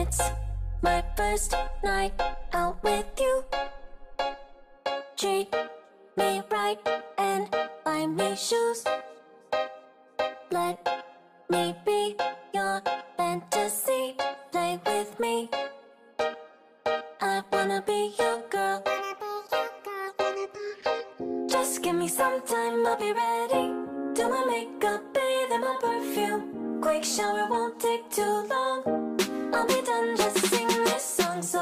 It's my first night out with you. Treat me right and buy me shoes. Let me be your fantasy. Play with me. I wanna be your girl. Just give me some time, I'll be ready. Do my makeup, bathe in my perfume. Quick shower won't take too long. I'll be done, just sing this song. So